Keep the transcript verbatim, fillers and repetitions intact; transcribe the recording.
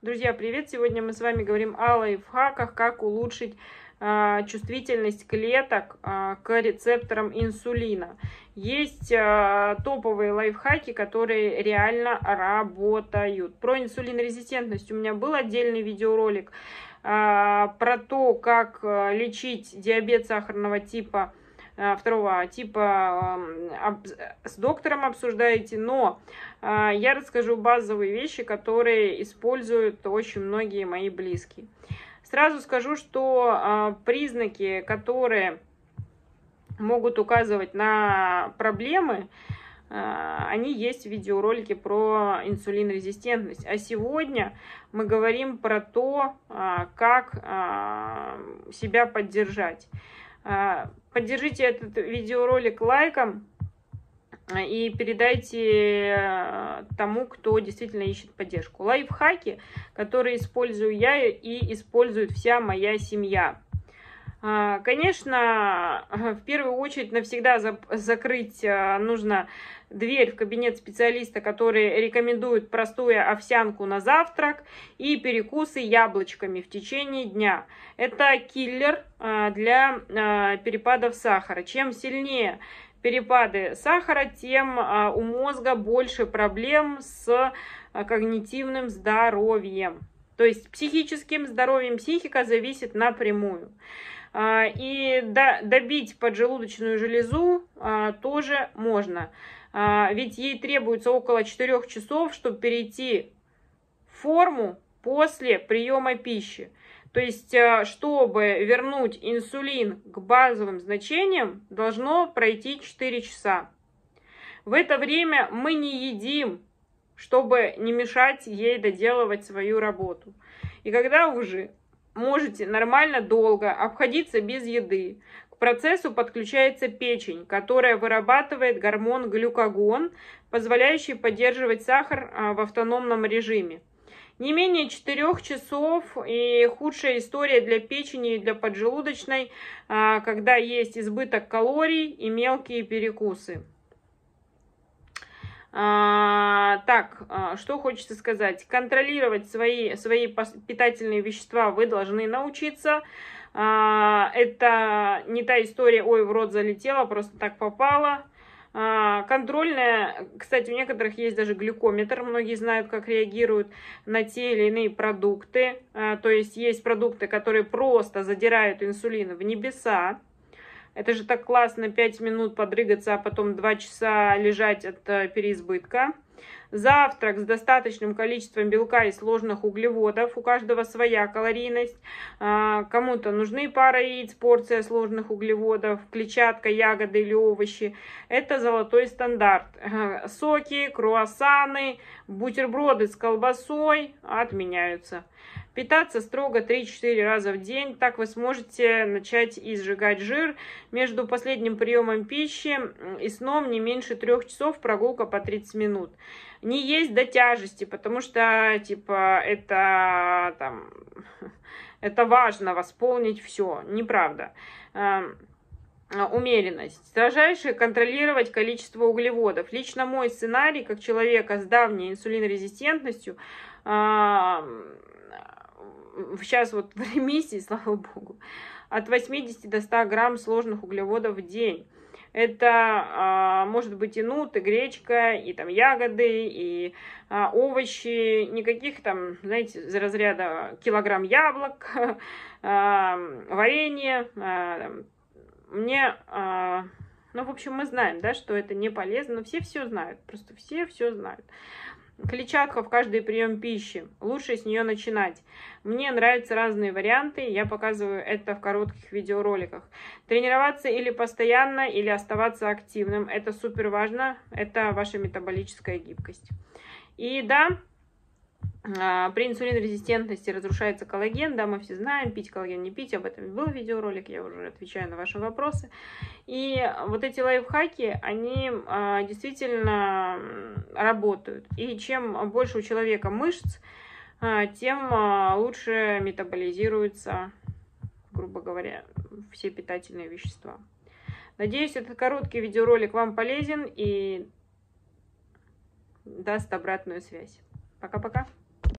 Друзья, привет! Сегодня мы с вами говорим о лайфхаках, как улучшить э, чувствительность клеток э, к рецепторам инсулина. Есть э, топовые лайфхаки, которые реально работают. Про инсулинорезистентность у меня был отдельный видеоролик э, про то, как э, лечить диабет сахарного типа второго типа с доктором обсуждаете, но я расскажу базовые вещи, которые используют очень многие мои близкие. Сразу скажу, что признаки, которые могут указывать на проблемы, они есть в видеоролике про инсулинорезистентность. А сегодня мы говорим про то, как себя поддержать. Поддержите этот видеоролик лайком и передайте тому, кто действительно ищет поддержку. Лайфхаки, которые использую я и использует вся моя семья. Конечно, в первую очередь навсегда закрыть нужно дверь в кабинет специалиста, который рекомендует простую овсянку на завтрак и перекусы яблочками в течение дня. Это киллер для перепадов сахара. Чем сильнее перепады сахара, тем у мозга больше проблем с когнитивным здоровьем. То есть психическим здоровьем. Психика зависит напрямую. И добить поджелудочную железу тоже можно. Ведь ей требуется около четырёх часов, чтобы перейти в форму после приема пищи. То есть, чтобы вернуть инсулин к базовым значениям, должно пройти четыре часа. В это время мы не едим, чтобы не мешать ей доделывать свою работу. И когда уже можете нормально долго обходиться без еды, к процессу подключается печень, которая вырабатывает гормон глюкагон, позволяющий поддерживать сахар в автономном режиме. Не менее четырёх часов, и худшая история для печени и для поджелудочной, когда есть избыток калорий и мелкие перекусы. А, так, что хочется сказать. Контролировать свои, свои питательные вещества вы должны научиться. А, это не та история, ой, в рот залетела, просто так попало. А, контрольная, кстати, у некоторых есть даже глюкометр, многие знают, как реагируют на те или иные продукты. А, то есть есть продукты, которые просто задирают инсулин в небеса. Это же так классно, пять минут подрыгаться, а потом два часа лежать от переизбытка. Завтрак с достаточным количеством белка и сложных углеводов. У каждого своя калорийность. Кому-то нужны пара яиц, порция сложных углеводов, клетчатка, ягоды или овощи. Это золотой стандарт. Соки, круассаны, бутерброды с колбасой отменяются. Питаться строго три-четыре раза в день. Так вы сможете начать изжигать жир. Между последним приемом пищи и сном не меньше трех часов, прогулка по тридцать минут. Не есть до тяжести, потому что, типа, это, там, это важно восполнить все. Неправда. Умеренность. Строжайше контролировать количество углеводов. Лично мой сценарий, как человека с давней инсулинорезистентностью, сейчас вот в ремиссии, слава богу, от восьмидесяти до ста грамм сложных углеводов в день. Это а, может быть и нут, и гречка, и там ягоды, и а, овощи. Никаких там, знаете, из разряда килограмм яблок, а, варенье. А, мне, а, ну, в общем, мы знаем, да, что это не полезно. Но все все знают, просто все все знают. Клетчатка в каждый прием пищи. Лучше с нее начинать. Мне нравятся разные варианты. Я показываю это в коротких видеороликах. Тренироваться или постоянно, или оставаться активным. Это супер важно. Это ваша метаболическая гибкость. И да, при инсулинорезистентности разрушается коллаген. Да, мы все знаем. Пить коллаген, не пить. Об этом был видеоролик. Я уже отвечаю на ваши вопросы. И вот эти лайфхаки, они а, действительно работают. И чем больше у человека мышц, а, тем а, лучше метаболизируются, грубо говоря, все питательные вещества. Надеюсь, этот короткий видеоролик вам полезен и даст обратную связь. Пока-пока.